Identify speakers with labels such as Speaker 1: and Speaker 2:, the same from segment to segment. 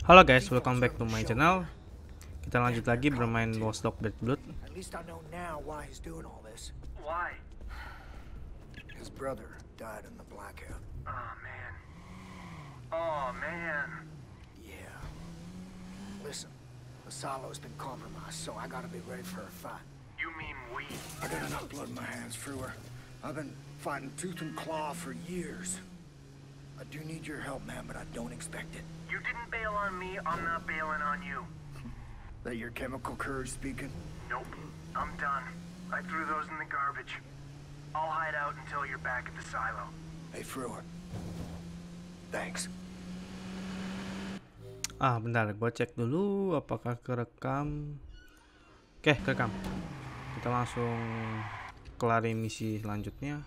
Speaker 1: Halo guys, welcome back to my channel. Kita lanjut lagi bermain Watch Dogs Bad Blood.
Speaker 2: At least I know now why he's doing all this.
Speaker 3: Why?
Speaker 2: His brother died in the blackout.
Speaker 3: Oh man. Oh man.
Speaker 2: Yeah. Listen, the silo's been compromised, so I gotta be ready for a fight.
Speaker 3: You mean we?
Speaker 2: I got enough blood in my hands, Frewer. I've been fighting tooth and claw for years. I do need your help, man, but I don't expect it.
Speaker 3: You didn't bail on me, I'm not bailing on you.
Speaker 2: That your chemical courage speaking?
Speaker 3: Nope. I'm done. I threw those in the garbage. I'll hide out until you're back at the silo.
Speaker 2: Hey, Frewer. Thanks.
Speaker 1: Bentar, gue cek dulu apakah kerekam. Oke, kerekam. Kita langsung kelarin misi selanjutnya.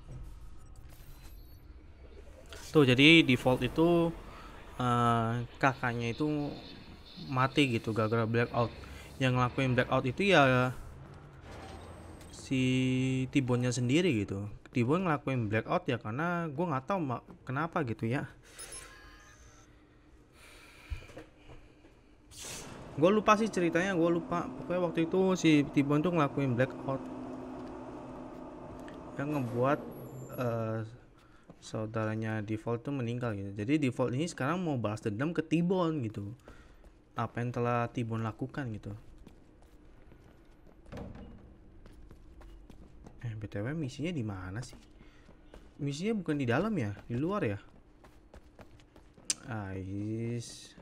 Speaker 1: Tuh, jadi default itu kakaknya itu mati gitu gara-gara blackout. Yang ngelakuin blackout itu ya si T-Bone-nya sendiri gitu. T-Bone ngelakuin blackout ya karena gue nggak tahu kenapa gitu ya. Gue lupa sih ceritanya, gue lupa. Pokoknya waktu itu si T-Bone tuh ngelakuin blackout yang ngebuat saudaranya Default tuh meninggal gitu. Jadi Default ini sekarang mau balas dendam ke T-Bone gitu. Apa yang telah T-Bone lakukan gitu. BTW misinya di mana sih? Misinya bukan di dalam ya, di luar ya. Ais.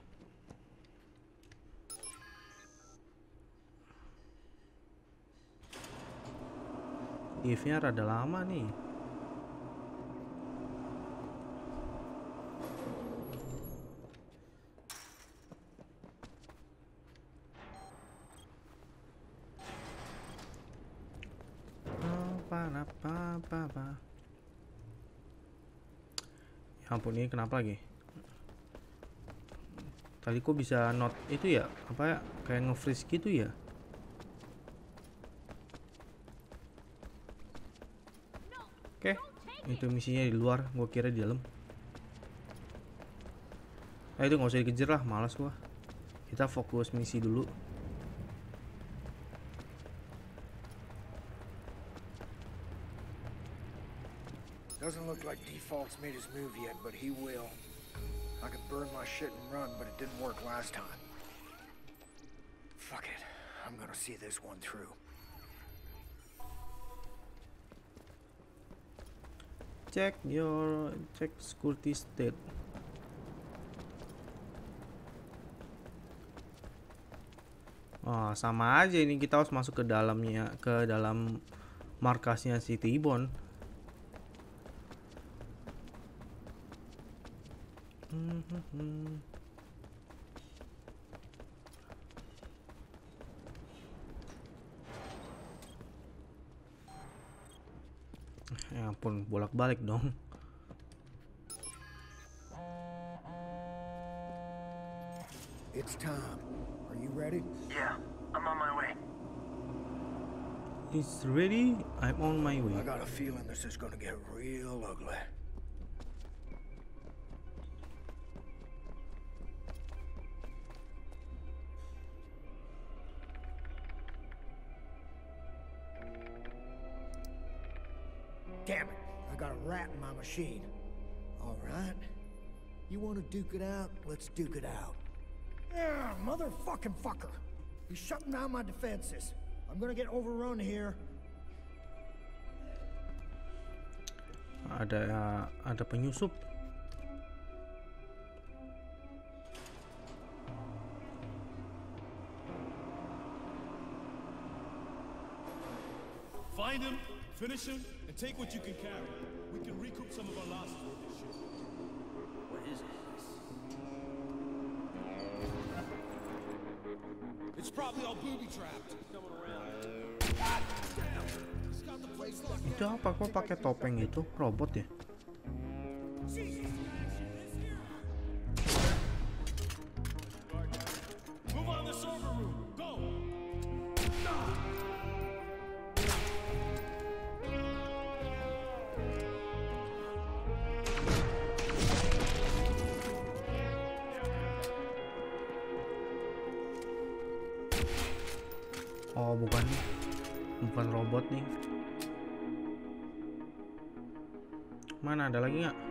Speaker 1: If-nya rada lama nih. Ya ampun, ini kenapa lagi? Tadi kok bisa not itu ya? Apa ya? Kayak nge-freeze gitu ya? Oke, itu misinya di luar, gua kira di dalam. Itu nggak usah dikejar lah, malas gua. Kita fokus misi dulu.
Speaker 2: Doesn't look like Default's made his move yet, but he will. I could burn my shit and run, but it didn't work last time. Fuck it. I'm gonna see this one through.
Speaker 1: Check security state. Oh, sama aja ini, kita harus masuk ke dalamnya, ke dalam markasnya si T-Bone. Ya ampun, bolak-balik dong.
Speaker 2: It's time. Are you ready?
Speaker 3: Yeah, I'm on my way.
Speaker 1: It's ready. I'm on my way.
Speaker 2: I got a feeling this is gonna get real ugly. Damn it, I got a rat in my machine. All right. You want to duke it out? Let's duke it out. Yeah, motherfucking fucker. He's shutting down my defenses. I'm gonna get overrun here.
Speaker 1: Ada penyusup.
Speaker 4: Find him, finish him, and take what you can carry. We can recoup some of our losses with this shit. What is it? It's probably all booby trapped. Coming around. God damn! He's got the place locked
Speaker 1: Itu apa kok pakai topeng itu? Robot ya?
Speaker 4: Move on the server room. Go!
Speaker 1: Oh, bukan robot nih. Mana ada lagi nggak?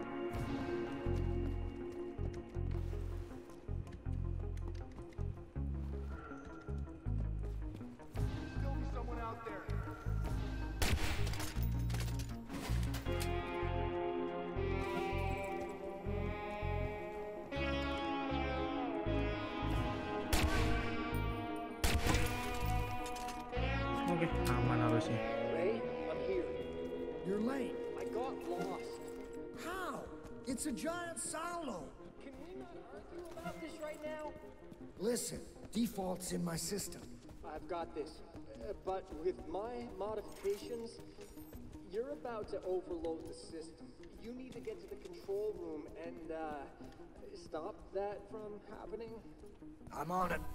Speaker 1: Oke, aman harusnya.
Speaker 5: Ray, I'm here.
Speaker 2: You're late.
Speaker 5: I got lost.
Speaker 2: How? It's a giant silo.
Speaker 5: Can we not argue about this right now?
Speaker 2: Listen, default's in my system.
Speaker 5: I've got this. But with my modifications, you're about to overload the system. You need to get to the control room and, stop that from happening.
Speaker 2: I'm on it.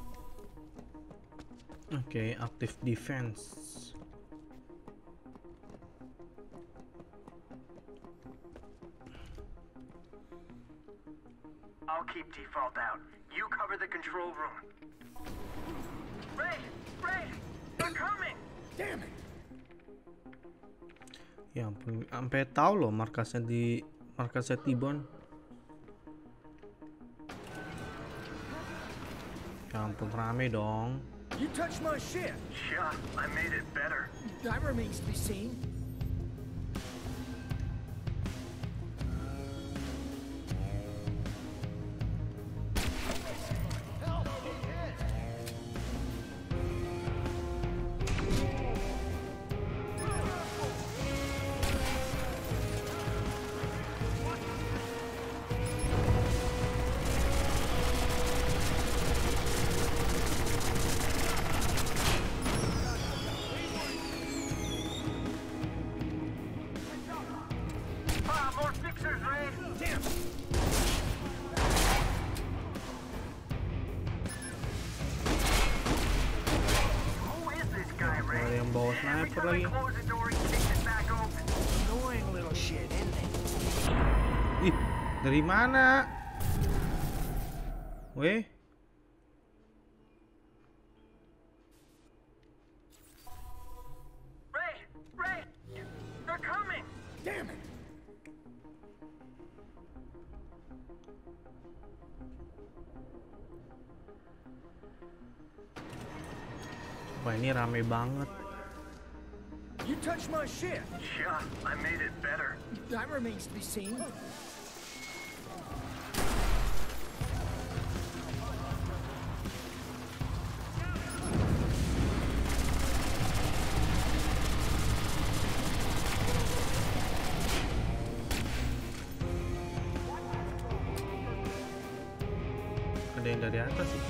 Speaker 1: Oke, active defense.
Speaker 3: I'll keep default out. You cover the control room. Ray! Ray! They're coming!
Speaker 2: Damn it!
Speaker 1: Ya ampun, sampai tahu loh markasnya T-Bone. Ya ampun, rame dong.
Speaker 2: You touched my shit.
Speaker 3: Yeah, I made it better.
Speaker 2: That remains to be seen.
Speaker 3: More fixers, Ray!
Speaker 2: Damn it!
Speaker 3: Who is this guy, Ray?
Speaker 1: Ada yang bawa
Speaker 3: Every
Speaker 1: sniper
Speaker 3: time I
Speaker 1: lagi.
Speaker 3: close the door, he kicks it back open.
Speaker 2: Annoying little shit, isn't it?
Speaker 1: Ih, dari mana? Weh,
Speaker 3: Ray! Ray! They're coming!
Speaker 2: Damn it!
Speaker 1: wah ini rame banget.
Speaker 2: You touched my shit.
Speaker 3: Yeah, I made it better.
Speaker 2: That remains to be seen.
Speaker 1: Ada yang dari atas sih.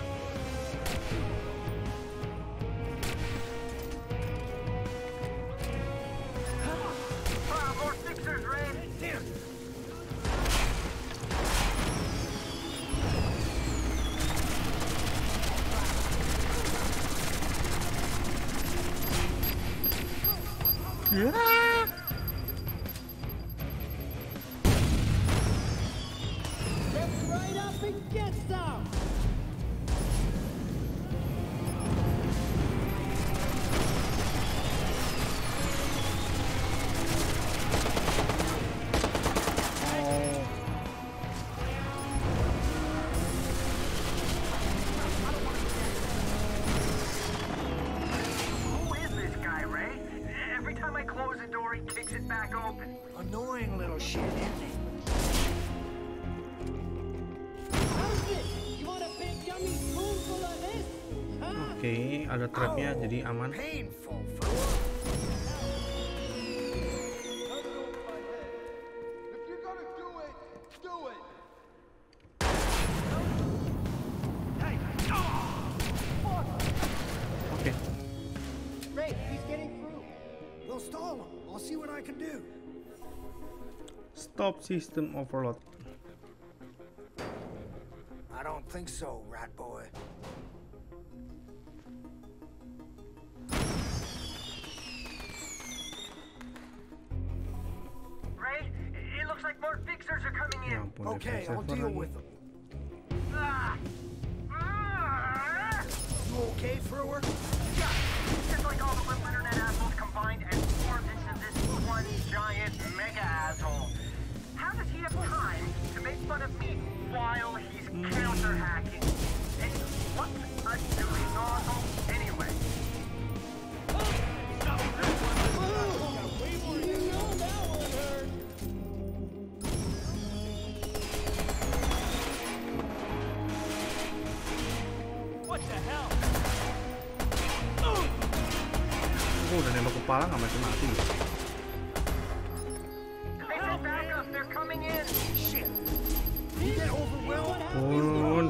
Speaker 3: More fixers, Ray!
Speaker 2: Damn it!
Speaker 5: Get right up and get some!
Speaker 3: Who is this guy, Ray? Every time I close the door, he kicks it back open.
Speaker 2: Annoying little shit, isn't it?
Speaker 5: How's it? You want a big yummy spoonful of this? Huh?
Speaker 1: Oke, ada trapnya jadi aman.
Speaker 2: Painful, fella.
Speaker 4: If you're gonna do it, do it.
Speaker 1: Oke,
Speaker 5: Ray, he's getting through.
Speaker 2: Well, stall him. I'll see what I can do.
Speaker 1: stop system overload.
Speaker 2: I don't think so, rat boy.
Speaker 3: Ray, it looks like more fixers are coming
Speaker 1: Ya
Speaker 3: in.
Speaker 1: ampun,
Speaker 2: Okay,
Speaker 1: defense
Speaker 2: I'll
Speaker 1: server
Speaker 2: deal
Speaker 1: lagi.
Speaker 2: with them.
Speaker 3: Ah! Ah!
Speaker 2: You okay, Frewer?
Speaker 3: Yeah, fun of me while he's counter-hacking. And what's a silly nozzle anyway?
Speaker 5: What the hell?
Speaker 1: Gue udah nembak kepala nggak mati-mati.
Speaker 3: They said backup, they're coming in.
Speaker 2: Shit. You get overwhelmed?
Speaker 1: Pun.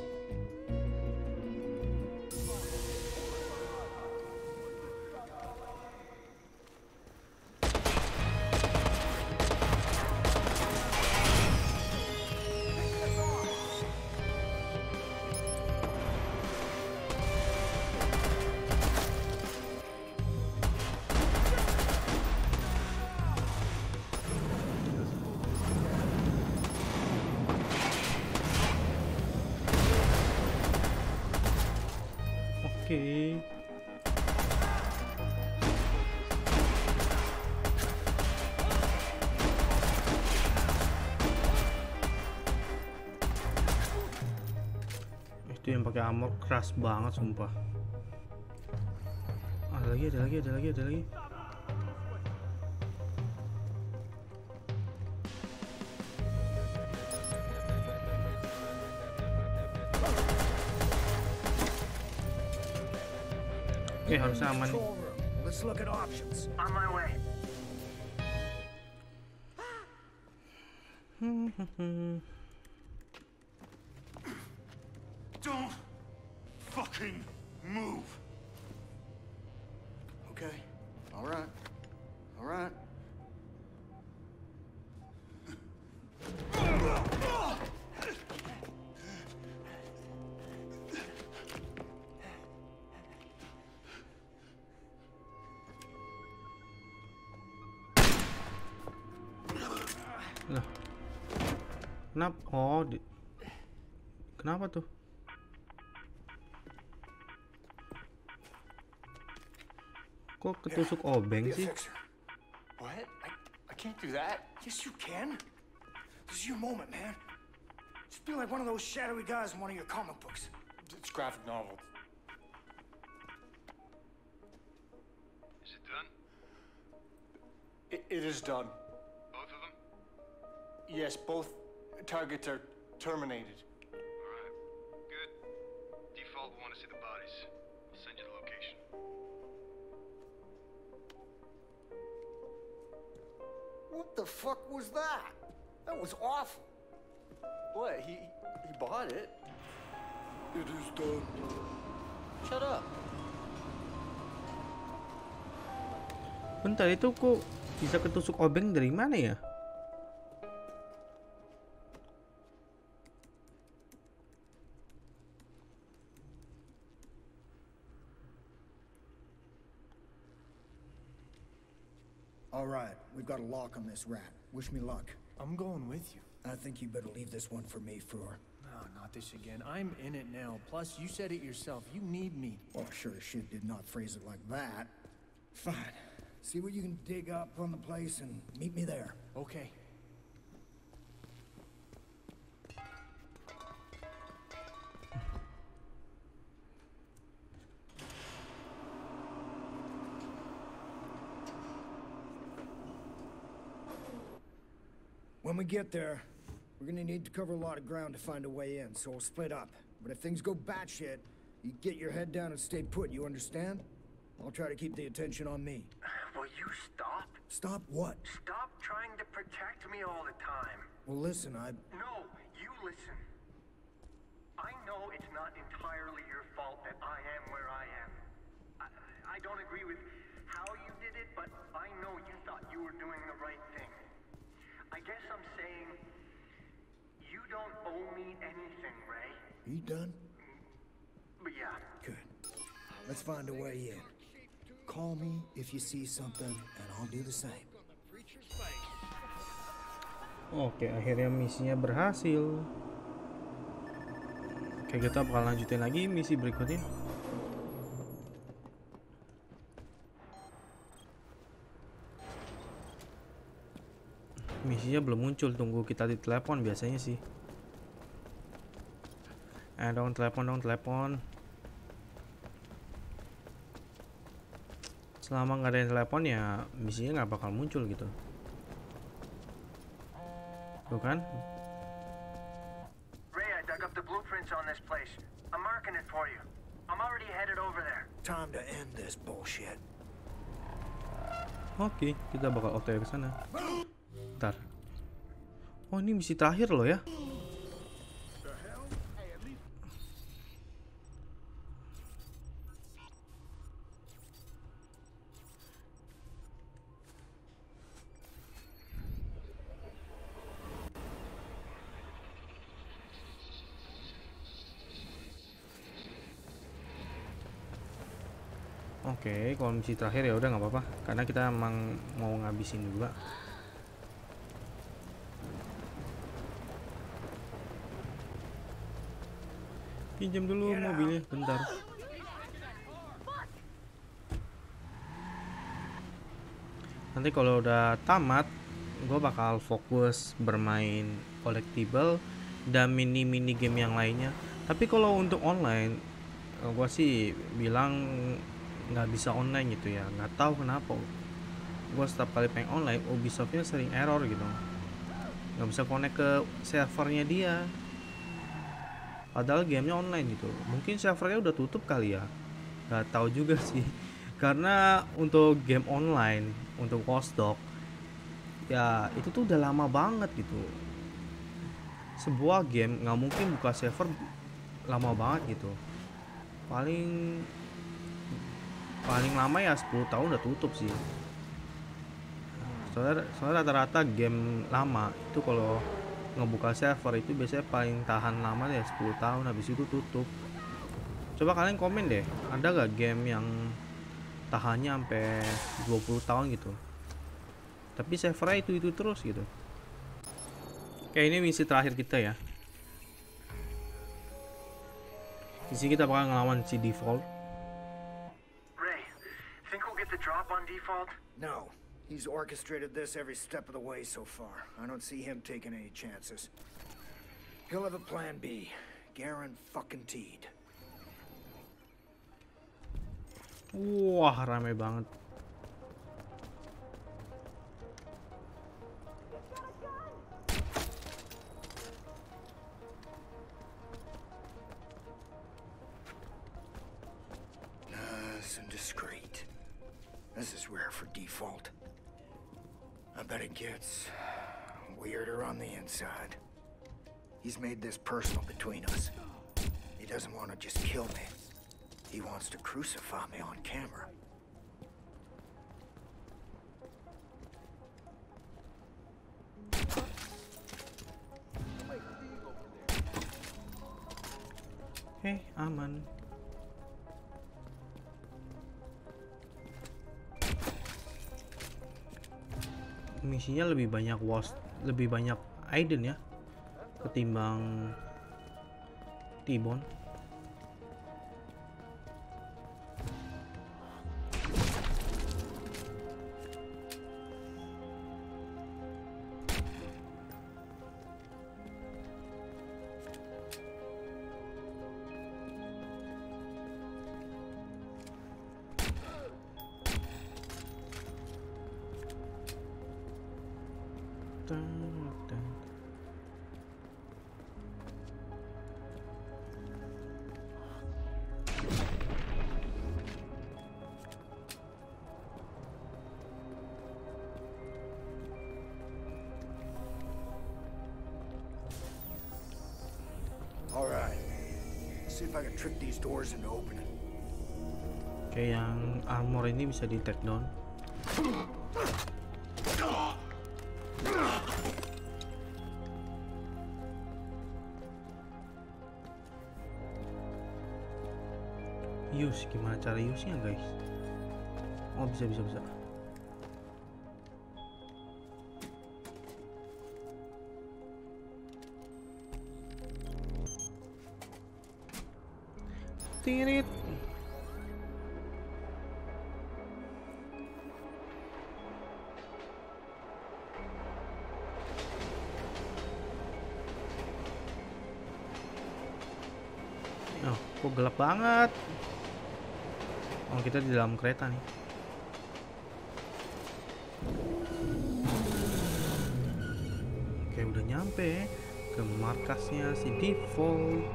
Speaker 1: Oke. Itu yang pakai armor keras banget sumpah. Ada lagi. Oke, harusnya aman nih.
Speaker 2: Control room. Let's look at options.
Speaker 3: On my way.
Speaker 6: Don't fucking move.
Speaker 2: Okay. All right. All right.
Speaker 1: Lah. Kenapa? Oh, kenapa tuh? Kok ketusuk obeng
Speaker 6: Be a
Speaker 1: sih?
Speaker 6: fixer. What? I can't do that.
Speaker 2: Yes, you can. This is your moment, man. Just be like one of those shadowy guys in one of your comic books.
Speaker 6: It's graphic novel.
Speaker 7: Is it done?
Speaker 6: It is done.
Speaker 7: Both of them?
Speaker 6: Yes, both targets are terminated.
Speaker 7: Alright. Good. Default will want to see the bodies. I'll send you the location.
Speaker 2: What the fuck was that? That was awful.
Speaker 6: What? He bought it.
Speaker 2: It is done.
Speaker 6: Shut up.
Speaker 1: Bentar, itu kok bisa ketusuk obeng dari mana ya?
Speaker 2: All right, we've got a lock on this rat. Wish me luck.
Speaker 8: I'm going with you.
Speaker 2: I think you better leave this one for me, Frewer.
Speaker 8: No, not this again. I'm in it now. Plus, you said it yourself. You need me.
Speaker 2: Well, sure as shit did not phrase it like that. Fine. See what you can dig up on the place and meet me there.
Speaker 8: Okay.
Speaker 2: When we get there, we're gonna need to cover a lot of ground to find a way in, so we'll split up. But if things go batshit, you get your head down and stay put, you understand? I'll try to keep the attention on me.
Speaker 3: Will you stop?
Speaker 2: Stop what?
Speaker 3: Stop trying to protect me all the time.
Speaker 2: Well, listen,
Speaker 3: No, you listen. I know it's not entirely your fault that I am where I am. I don't agree with how you did it, but I know you thought you were doing the right thing. I guess I'm saying you don't owe me anything, Ray.
Speaker 2: you done?
Speaker 3: But yeah.
Speaker 2: Good. Let's find a way in. Call me if you see something, and I'll do the same.
Speaker 1: Oke, akhirnya misinya berhasil. Oke, kita bakal lanjutin lagi misi berikutnya. Misinya belum muncul, tunggu kita di telepon biasanya sih. Dong telepon. Selama nggak ada yang telepon ya misinya nggak bakal muncul gitu. Tuh kan?
Speaker 3: Ray, I dug up the blueprints on this place. I'm marking it for you. I'm already headed over there.
Speaker 2: Time to end this bullshit.
Speaker 1: Oke, kita bakal OTW ke sana. Bentar. Oh, ini misi terakhir loh ya. Oke, kalau misi terakhir ya udah nggak apa-apa, karena kita emang mau ngabisin juga. Pinjam dulu mobilnya, bentar. Nanti kalau udah tamat, gue bakal fokus bermain collectible dan mini game yang lainnya. Tapi kalau untuk online, gue sih bilang nggak bisa online gitu ya, nggak tahu kenapa. Gue setiap kali pengen online, Ubisoftnya sering error gitu, nggak bisa connect ke servernya dia. Padahal gamenya online gitu. Mungkin servernya udah tutup kali ya, nggak tahu juga sih. Karena untuk game online, untuk Watch Dogs ya itu tuh udah lama banget gitu. Sebuah game nggak mungkin buka server lama banget gitu. Paling lama ya 10 tahun udah tutup sih. Soalnya rata-rata game lama itu kalau ngebuka server itu biasanya paling tahan lama ya 10 tahun, habis itu tutup. Coba kalian komen deh, ada gak game yang tahannya sampai 20 tahun gitu, tapi servernya itu terus gitu. Kayak ini misi terakhir kita ya. Di sini kita bakal ngelawan si Default.
Speaker 3: Drop on Default?
Speaker 2: No. He's orchestrated this every step of the way so far. I don't see him taking any chances. He'll have a plan B. Guaranteed.
Speaker 1: Wah, rame banget.
Speaker 2: Nice and discreet. This is rare for Default. I bet it gets weirder on the inside. He's made this personal between us. He doesn't want to just kill me. He wants to crucify me on camera.
Speaker 1: Aman. Misinya lebih banyak lebih banyak Aiden ya ketimbang T-Bone.
Speaker 2: Alright. See if I can trick these doors into opening.
Speaker 1: Oke, yang armor ini bisa di take down. Use, gimana cara use-nya guys? Oh, bisa. Tirit. Oh, kok gelap banget. Oh, kita di dalam kereta nih. Oke, udah nyampe ke markasnya si Default.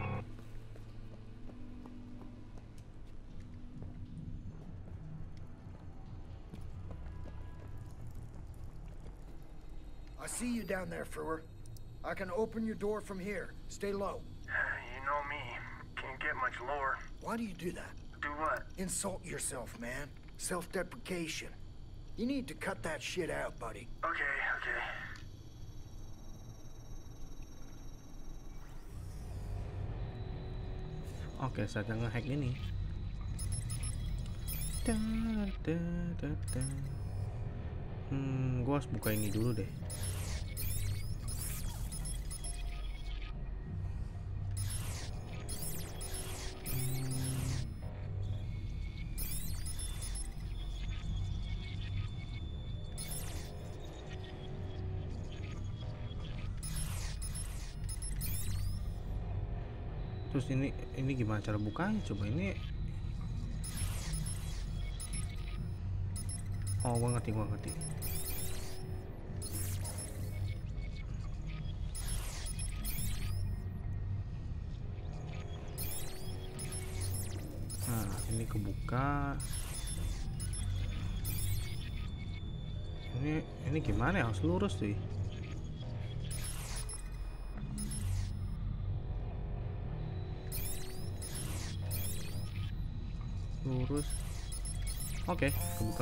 Speaker 2: I see you down there, Frewer. I can open your door from here. Stay low.
Speaker 3: You know me. Can't get much lower.
Speaker 2: Why do you do that?
Speaker 3: Do what?
Speaker 2: Insult yourself, man. Self-deprecation. You need to cut that shit out, buddy.
Speaker 3: Okay, okay.
Speaker 1: Oke, saatnya ngehack ini. Gua harus buka ini dulu deh. Terus ini gimana cara bukanya? Coba ini. Oh, gua ngerti. Nah, ini kebuka. Ini gimana ya? Harus lurus sih. Lurus. Oke, kebuka.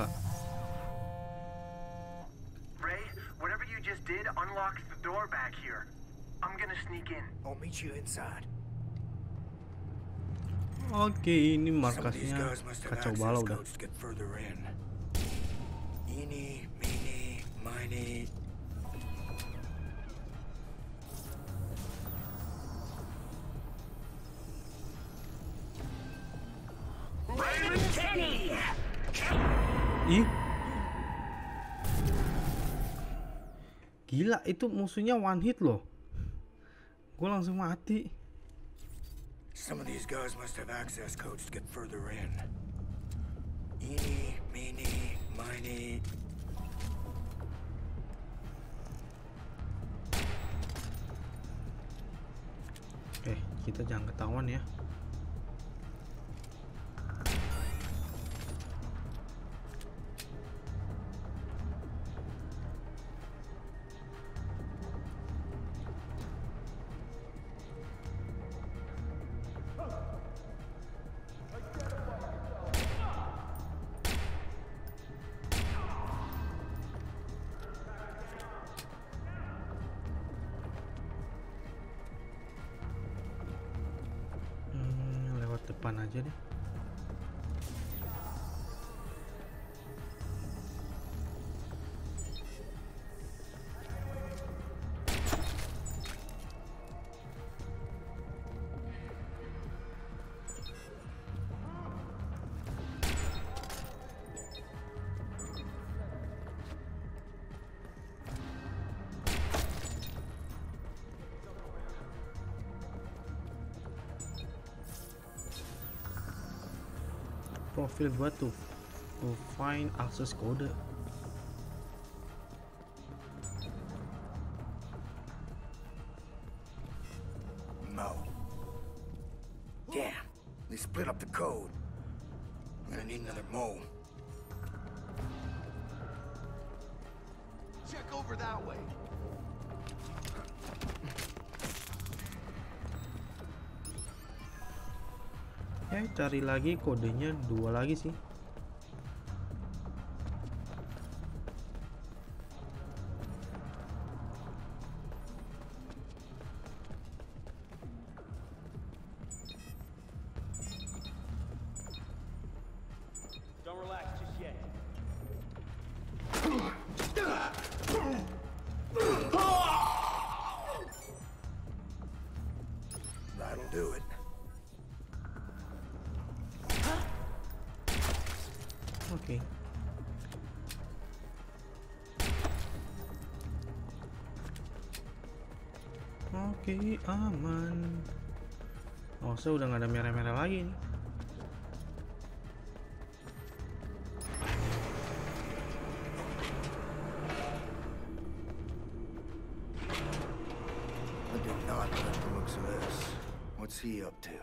Speaker 3: Ray, whatever you just did unlocks the door back here. I'm gonna sneak in.
Speaker 2: I'll meet you inside.
Speaker 1: Oke, ini markasnya kacau balau dah.
Speaker 2: Get further in. Eeny, meeny, miny.
Speaker 1: Ih, gila, itu musuhnya one hit loh. Gue langsung mati.
Speaker 2: Some of these guys must have access codes to get further in. Eeny, meeny, miny.
Speaker 1: Oke, kita jangan ketahuan ya. Depan aja deh. Profil gua tuh find access code.
Speaker 2: Mo. Damn, they split up the code. I'm gonna need another Mo.
Speaker 6: Check over that way.
Speaker 1: Ya, cari lagi kodenya 2 lagi sih.
Speaker 8: Don't relax just yet.
Speaker 2: That'll do it.
Speaker 1: Oke. Oke, aman. Oh, saya udah nggak ada merah-merah lagi nih.
Speaker 2: I did not like the looks of this. What's he up to?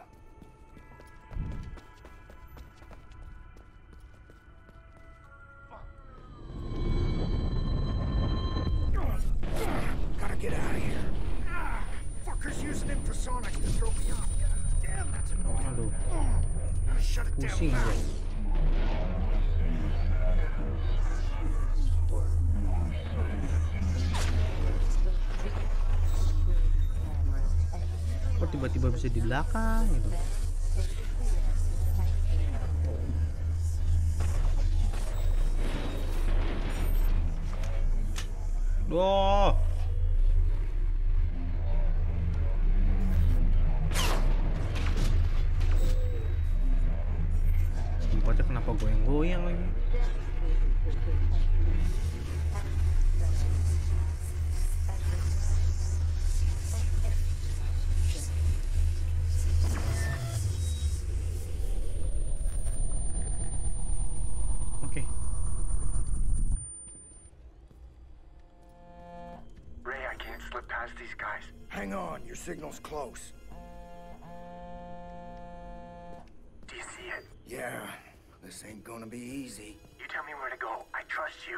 Speaker 2: Gotta get out of here. Fucker's using infrasonics to throw me off. Damn, that's annoying.
Speaker 1: Aduh,
Speaker 2: Gotta shut it down
Speaker 1: pusing gue.
Speaker 2: fast.
Speaker 1: Kok tiba-tiba bisa di belakang gitu? Duh. Tempatnya kenapa goyang-goyang lagi? Oke.
Speaker 3: Ray, I can't slip past these guys.
Speaker 2: Hang on, your signal's close.
Speaker 3: Do you see it?
Speaker 2: Yeah, this ain't gonna be easy.
Speaker 3: You tell me where to go. I trust you.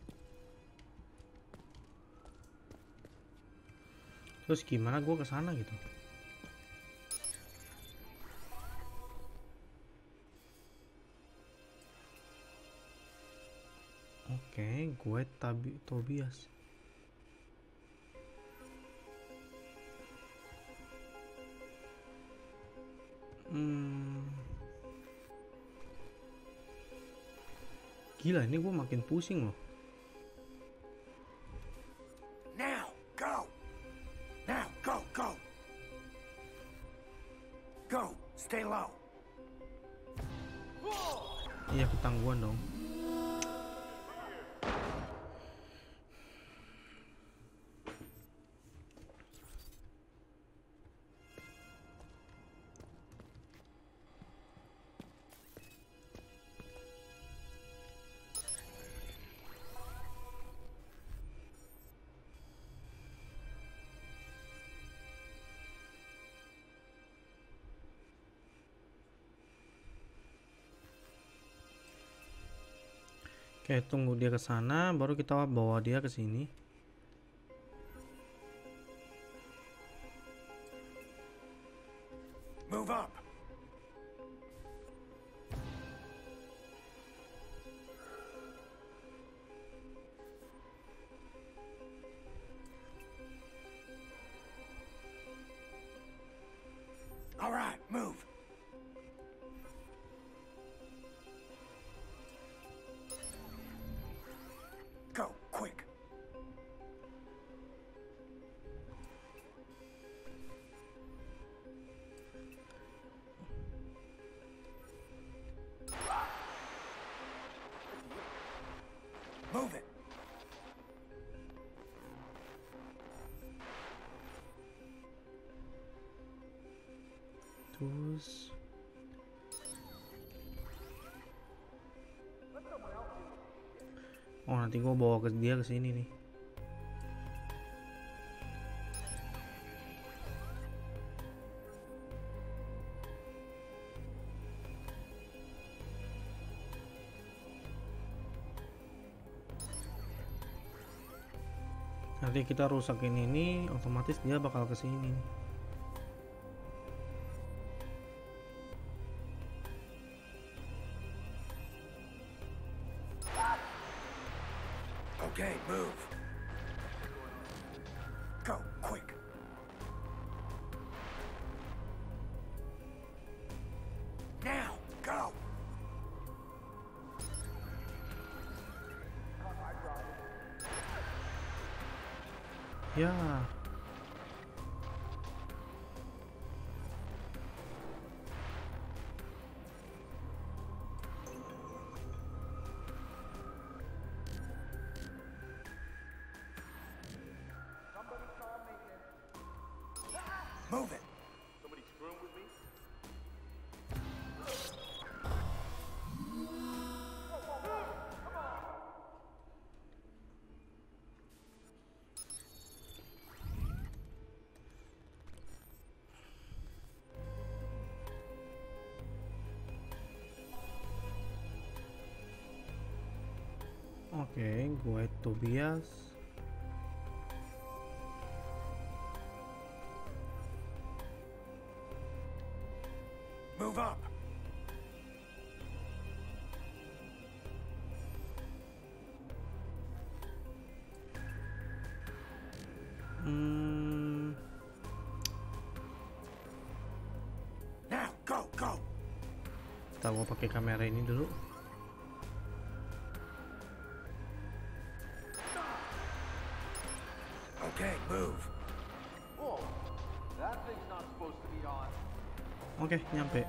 Speaker 1: Terus gimana gue kesana gitu? Oke, gue Tobias. Gila, ini gue makin pusing loh.
Speaker 2: Now, go! Now, go, go! Go, stay low.
Speaker 1: Iya, ketangguhan dong. Oke, tunggu dia ke sana, baru kita bawa dia ke sini.
Speaker 2: Move up. All right, move. Go, quick. Move it.
Speaker 1: Terus oh, nanti gue bawa ke dia ke sini nih. Nanti kita rusakin ini, otomatis dia bakal ke sini.
Speaker 2: Okay, move. Go, quick. Now, go.
Speaker 1: Ya.
Speaker 2: Move it.
Speaker 4: Somebody screwing with me?
Speaker 1: Oke, gue Tobias.
Speaker 2: Move up. Now, go.
Speaker 1: Kita mau pakai kamera ini dulu.
Speaker 2: Okay, move.
Speaker 5: Whoa, that thing's not supposed to be on.
Speaker 1: Oke, nyampe.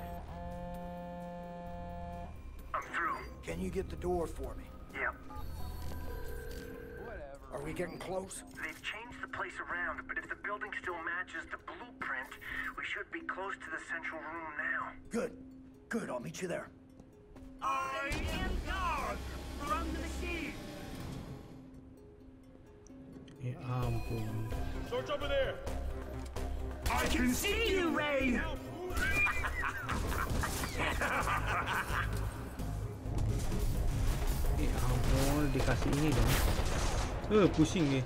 Speaker 3: I'm through.
Speaker 2: Can you get the door for me?
Speaker 3: Yep.
Speaker 5: Whatever.
Speaker 2: Are we getting close?
Speaker 3: They've changed the place around, but if the building still matches the blueprint, we should be close to the central room now.
Speaker 2: Good. I'll meet you there.
Speaker 3: I am God from the machine.
Speaker 1: Ya ampun.
Speaker 4: Search over there.
Speaker 3: I can see you, Ray.
Speaker 1: Ya ampun, dikasih ini dong. Pusing nih.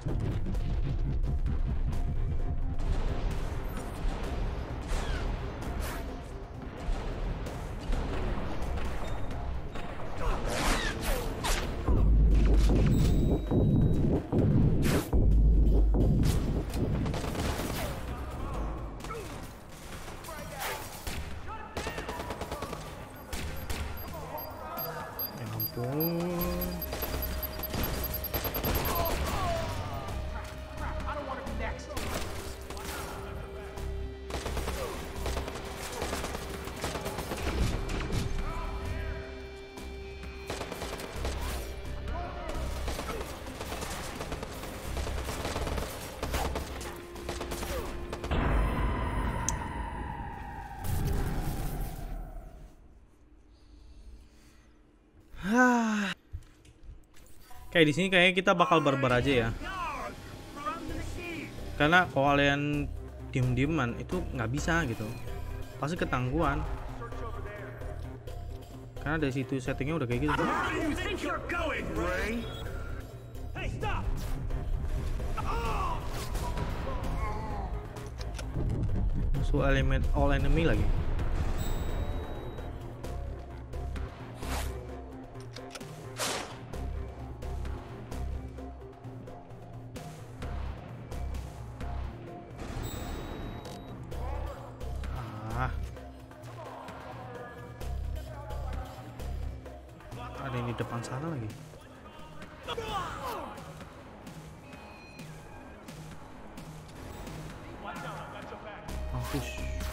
Speaker 1: Ya ampun. Kayak di sini kayaknya kita bakal barbar aja ya. Karena kalau kalian diem-dieman itu nggak bisa gitu. Pasti ketangguhan. Karena dari situ settingnya udah kayak gitu. So element all enemy lagi. Ada yang di depan sana lagi. Mampus.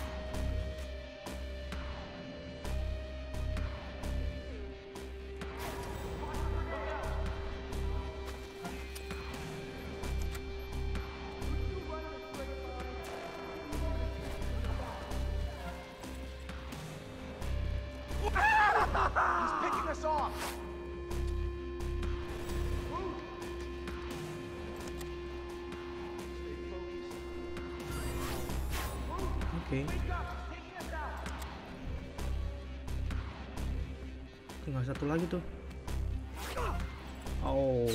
Speaker 5: He's picking us off.
Speaker 1: Oke. Tinggal satu lagi tuh. Oh.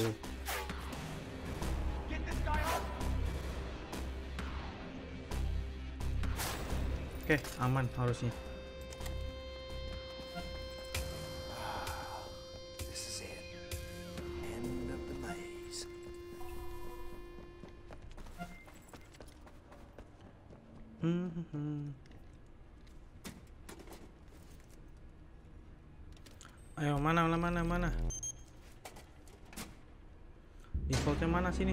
Speaker 1: Oke, aman harusnya.
Speaker 2: This is it. End of the maze.
Speaker 1: Ayo, mana? Defaultnya mana sini?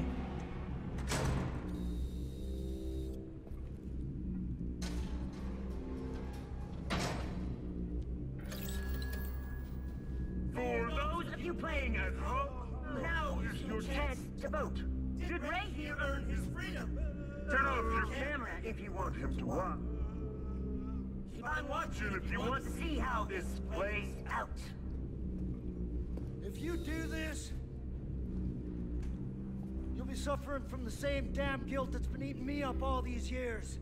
Speaker 3: For those of you playing at home, now is your chance to vote. Should Ray here earn his freedom? Turn off your camera if you want him to watch. Keep on watching if you want to see how this plays out.
Speaker 2: If you do this, you'll be suffering from the same damn guilt that's been eating me up all these years.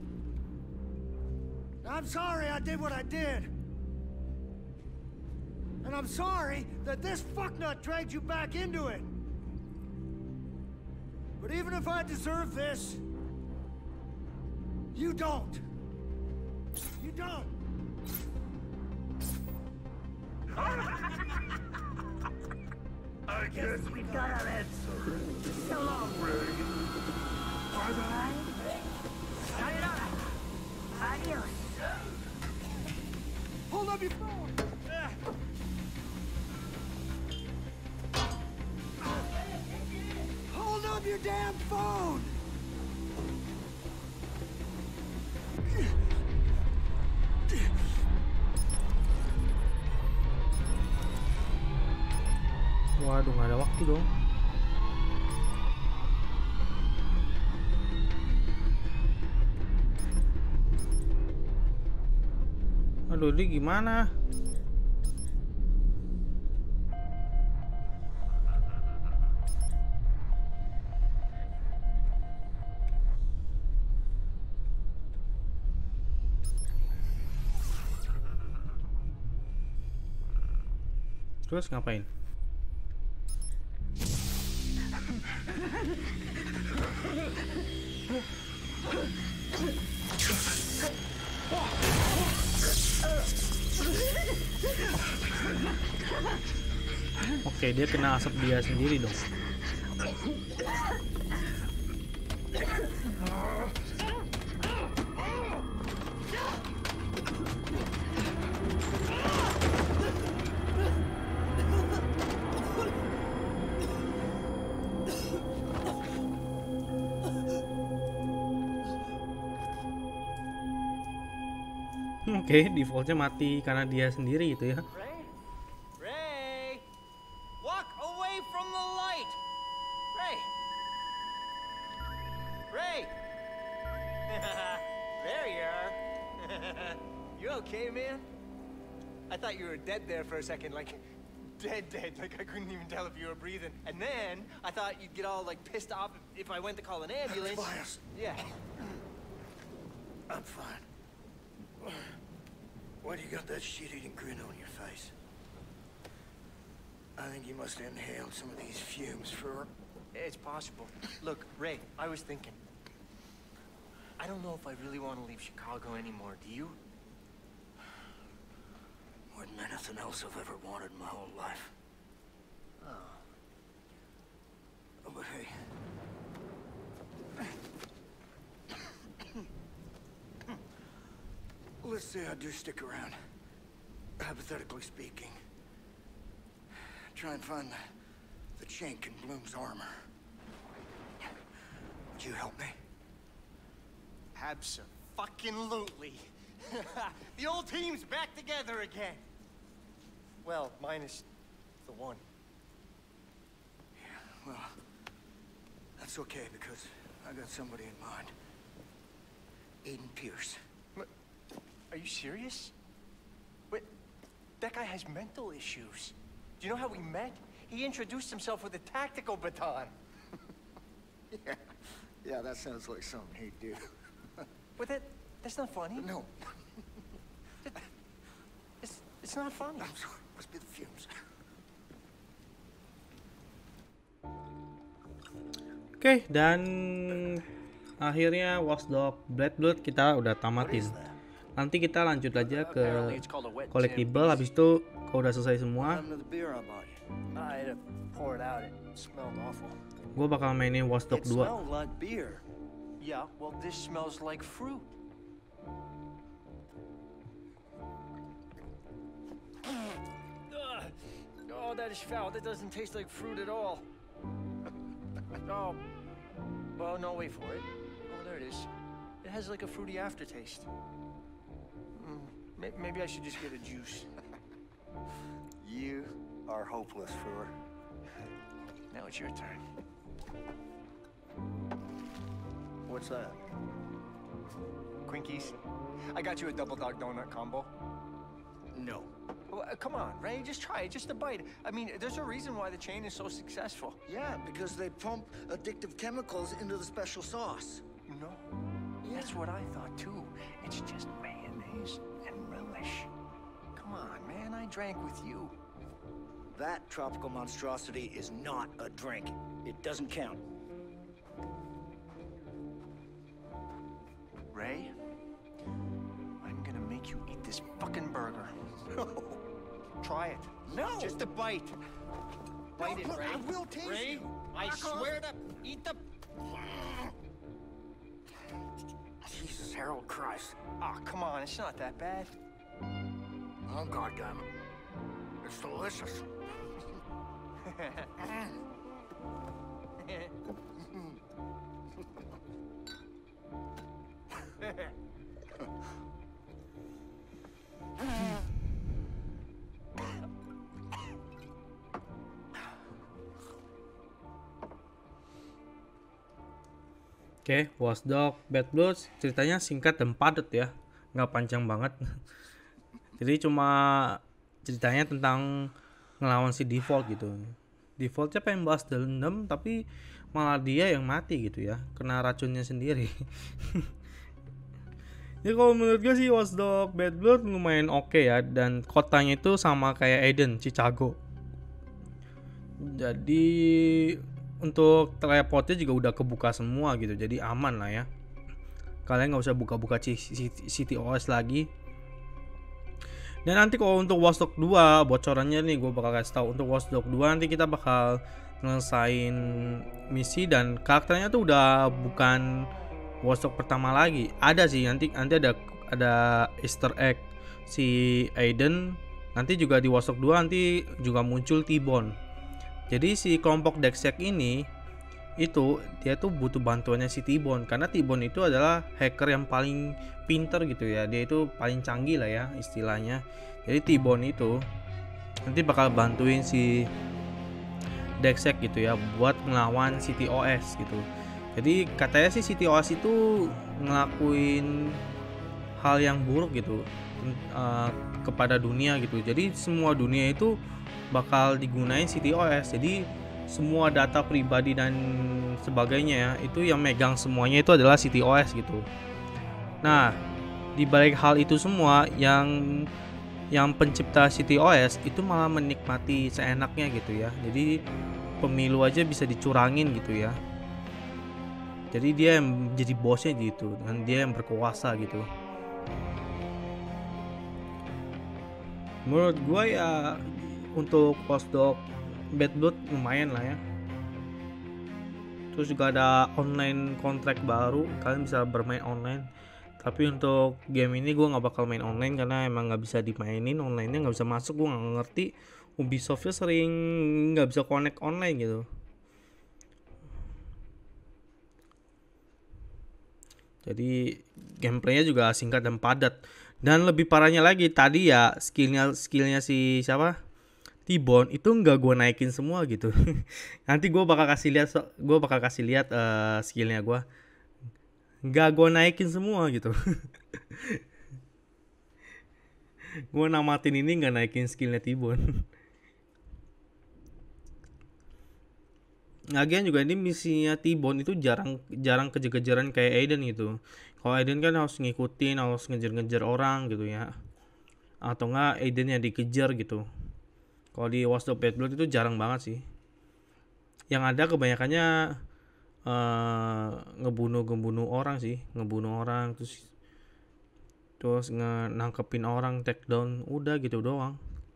Speaker 2: I'm sorry I did what I did. And I'm sorry that this fucknut dragged you back into it. But even if I deserve this, you don't. You don't.
Speaker 9: I guess we got an answer. So long, Ray. Bye-bye. Sayonara. Adios.
Speaker 2: Hold up your phone! Hold up your damn phone!
Speaker 1: Waduh, nggak ada waktu dong. Aduh, ini gimana? Terus ngapain? Oke, dia kena asap dia sendiri dong. Oke, defaultnya mati karena dia sendiri gitu ya.
Speaker 6: Ray! Walk away from the light! Ray! Ray! There you are. You okay, man? I thought you were dead there for a second, like dead, like I couldn't even tell if you were breathing. And then I thought you'd get all like pissed off if I went to call an ambulance.
Speaker 2: Tobias.
Speaker 6: Yeah.
Speaker 2: I'm fine. Why do you got that shit-eating grin on your face? I think you must have inhaled some of these fumes for...
Speaker 6: It's possible. Look, Ray, I was thinking. I don't know if I really want to leave Chicago anymore, do you?
Speaker 2: More than anything else I've ever wanted in my whole life.
Speaker 6: Oh.
Speaker 2: Oh, but hey... Let's say I do stick around. Hypothetically speaking. Try and find the chink in Bloom's armor. Would you help me?
Speaker 6: Abso-fucking-lutely. The old team's back together again. Well, minus the one.
Speaker 2: Yeah, well, that's okay because I got somebody in mind. Aiden Pierce.
Speaker 6: Are you serious? Wait, that guy has mental issues. Do you know how we met? He introduced himself with a tactical baton.
Speaker 2: Yeah, that sounds like something he'd do.
Speaker 6: But that's not funny.
Speaker 2: No.
Speaker 6: It's not funny.
Speaker 2: I'm sorry, must be the fumes.
Speaker 1: Oke, dan akhirnya Watchdog Black Blood kita udah tamatin. Nanti kita lanjut aja ke collectible. Habis itu kalau udah selesai semua, gue bakal mainin Watchdog 2.
Speaker 6: Yeah, well, this smells like fruit. Oh, that is foul. That doesn't taste like fruit at all. Oh, well, no, wait for it. Oh, there it is. It has like a fruity aftertaste. Maybe I should just get a juice.
Speaker 2: You are hopeless, Frewer.
Speaker 6: Now it's your turn.
Speaker 2: What's that?
Speaker 6: Quinkies. I got you a double dog donut combo.
Speaker 2: No.
Speaker 6: Well, come on, Ray, just try it, just a bite. I mean, there's a reason why the chain is so successful.
Speaker 2: Yeah, because they pump addictive chemicals into the special sauce.
Speaker 6: No, that's what I thought too. It's just mayonnaise and relish. Come on, man, I drank with you.
Speaker 2: That tropical monstrosity is not a drink. It doesn't count.
Speaker 6: Ray, I'm gonna make you eat this fucking burger.
Speaker 2: No.
Speaker 6: Try it.
Speaker 2: No.
Speaker 6: Just a bite. Bite it,
Speaker 2: look,
Speaker 6: Ray.
Speaker 2: I will taste
Speaker 6: Ray,
Speaker 2: you.
Speaker 6: I
Speaker 2: Back off.
Speaker 6: swear to eat the.
Speaker 2: Jesus, Harold Christ.
Speaker 6: Ah, come on, it's not that bad.
Speaker 2: Oh, goddamn it. It's delicious.
Speaker 1: Oke, Watch Dogs Bad Blood ceritanya singkat dan padat ya, nggak panjang banget. Jadi cuma ceritanya tentang ngelawan si Default gitu. Defaultnya pengen balas dendam tapi malah dia yang mati gitu ya, kena racunnya sendiri. Ya kalau menurut gue sih Watch Dogs Bad Blood lumayan oke ya, dan kotanya itu sama kayak Aiden, Chicago. Jadi untuk teleportnya juga udah kebuka semua gitu, jadi aman lah ya. Kalian nggak usah buka-buka CTOS lagi. Dan nanti kalau untuk Watch Dogs 2 bocorannya nih gue bakal kasih tahu. Untuk Watch Dogs 2 nanti kita bakal ngelesain misi dan karakternya tuh udah bukan Watch Dogs pertama lagi. Ada sih nanti ada Easter egg si Aiden. Nanti juga di Watch Dogs 2 nanti juga muncul T-Bone. Jadi si kelompok DedSec ini itu dia tuh butuh bantuannya si T-Bone, karena T-Bone itu adalah hacker yang paling pinter gitu ya. Dia itu paling canggih lah ya istilahnya. Jadi T-Bone itu nanti bakal bantuin si DedSec gitu ya buat ngelawan CTOS gitu. Jadi katanya sih CTOS itu ngelakuin hal yang buruk gitu kepada dunia gitu. Jadi semua dunia itu bakal digunain CTOS. Jadi semua data pribadi dan sebagainya ya, itu yang megang semuanya itu adalah CTOS gitu. Nah, di balik hal itu semua yang pencipta CTOS itu malah menikmati seenaknya gitu ya. Jadi pemilu aja bisa dicurangin gitu ya. Jadi dia yang jadi bosnya gitu, dan dia yang berkuasa gitu. Menurut gue ya untuk Watch Dogs Bad Blood lumayan lah ya. Terus juga ada online kontrak baru, kalian bisa bermain online. Tapi untuk game ini gue nggak bakal main online karena emang nggak bisa dimainin, online-nya nggak bisa masuk. Gue nggak ngerti, Ubisoft-nya sering nggak bisa connect online gitu. Jadi gameplaynya juga singkat dan padat. Dan lebih parahnya lagi tadi ya skillnya si siapa? T-Bone itu nggak gue naikin semua gitu. Nanti gue bakal kasih lihat skillnya gue. Nggak gue naikin semua gitu. Gue namatin ini nggak naikin skillnya T-Bone. Lagian juga ini misinya T-Bone itu jarang kejar-kejaran kayak Aiden gitu. Kalau Aiden kan harus ngikutin, harus ngejar-ngejar orang gitu ya. Atau enggak Aiden yang dikejar gitu. Kalau di Watch Dogs Bad Blood itu jarang banget sih. Yang ada kebanyakannya ngebunuh orang sih, ngebunuh orang terus nangkepin orang, take down, udah gitu doang.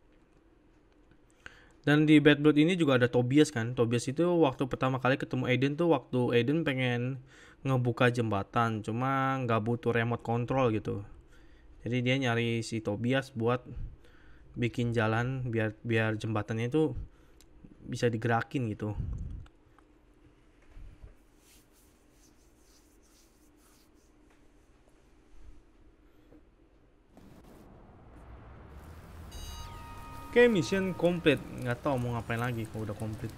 Speaker 1: Dan di Bad Blood ini juga ada Tobias kan. Tobias itu waktu pertama kali ketemu Aiden tuh waktu Aiden pengen ngebuka jembatan, cuma nggak butuh remote control gitu. Jadi dia nyari si Tobias buat bikin jalan biar jembatannya itu bisa digerakin gitu. Oke, mission complete. Nggak tahu mau ngapain lagi kalau udah complete.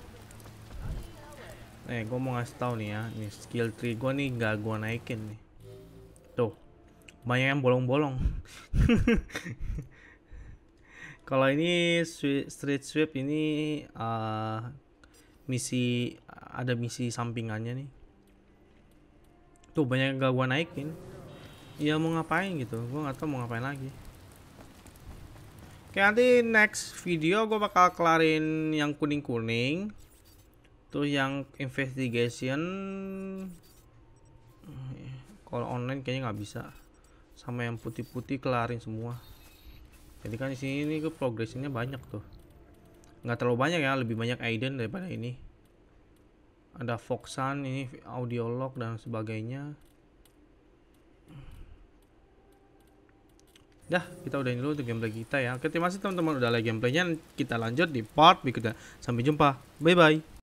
Speaker 1: Gue mau ngasih tahu nih ya, nih skill tree gue nih nggak gue naikin nih. Tuh, banyak yang bolong-bolong. Kalau ini street sweep ini ada misi sampingannya nih. Tuh banyak yang gak gua naikin. Ya mau ngapain gitu, gua nggak tahu mau ngapain lagi. Oke, nanti next video gue bakal kelarin yang kuning-kuning. Terus yang investigation. Kalau online kayaknya nggak bisa. Sama yang putih-putih kelarin semua. Jadi kan di sini ke progresnya banyak tuh. Nggak terlalu banyak ya, lebih banyak Aiden daripada ini. Ada Foxan, ini audiolog dan sebagainya. Dah, kita udahin dulu untuk gameplay kita ya. Oke, terima kasih teman-teman udah like gameplaynya. Kita lanjut di part berikutnya. Sampai jumpa. Bye bye.